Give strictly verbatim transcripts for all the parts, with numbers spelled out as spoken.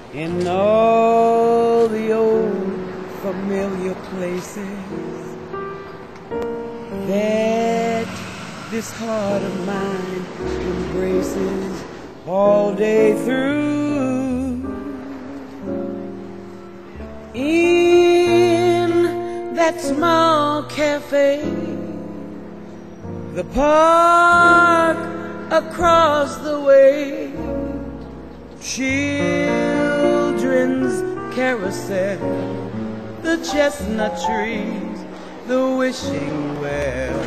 in all the old familiar places that this heart of mine embraces all day through. In that small cafe, the park across the way, children's carousel, the chestnut trees, the wishing well.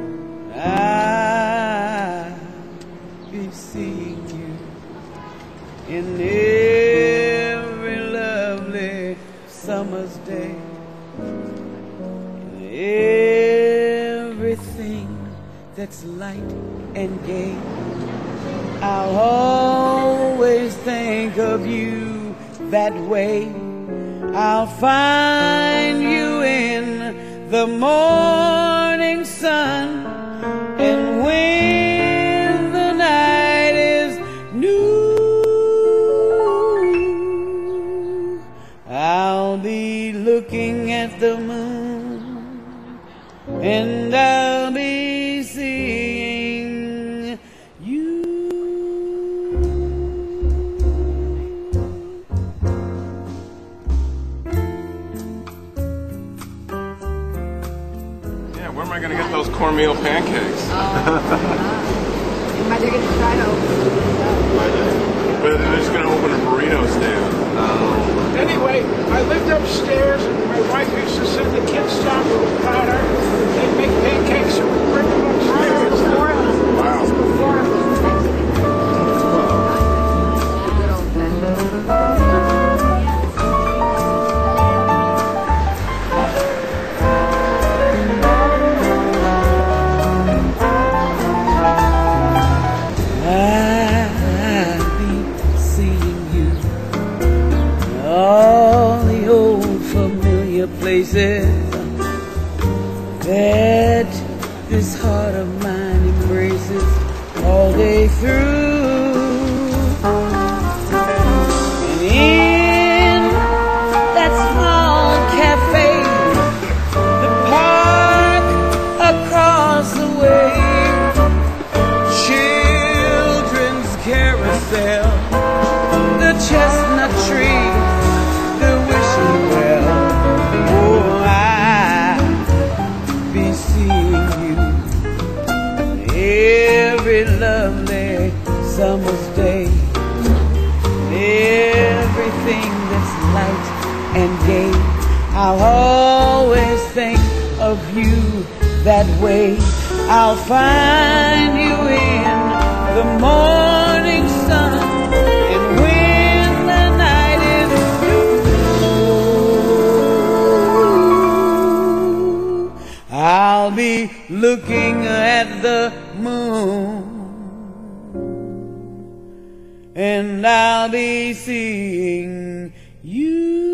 I'll be seeing you in every lovely summer's day, in everything that's light and gay. I'll always think of you that way. I'll find you in the morning sun, and when the night is new, I'll be looking at the moon, and I'll be seeing you. Yeah, where am I going to get those cornmeal pancakes? Oh, you might get the title. But they're just going to open a burrito stand. Anyway, I lived upstairs, and my wife used to send the kids down to the counter. They'd make pancakes and we'd bring them upstairs. Wow. I'll be seeing you in all the old familiar places that this heart of mine embraces all day through. And in that small cafe, the park across the way, children's carousel, the chestnut tree, the wishing well. Oh, I'll be seeing you every lovely summer's day, everything that's light and gay. I'll always think of you that way. I'll find you in the morning sun, and when the night is through, I'll be looking at the moon, and I'll be seeing you.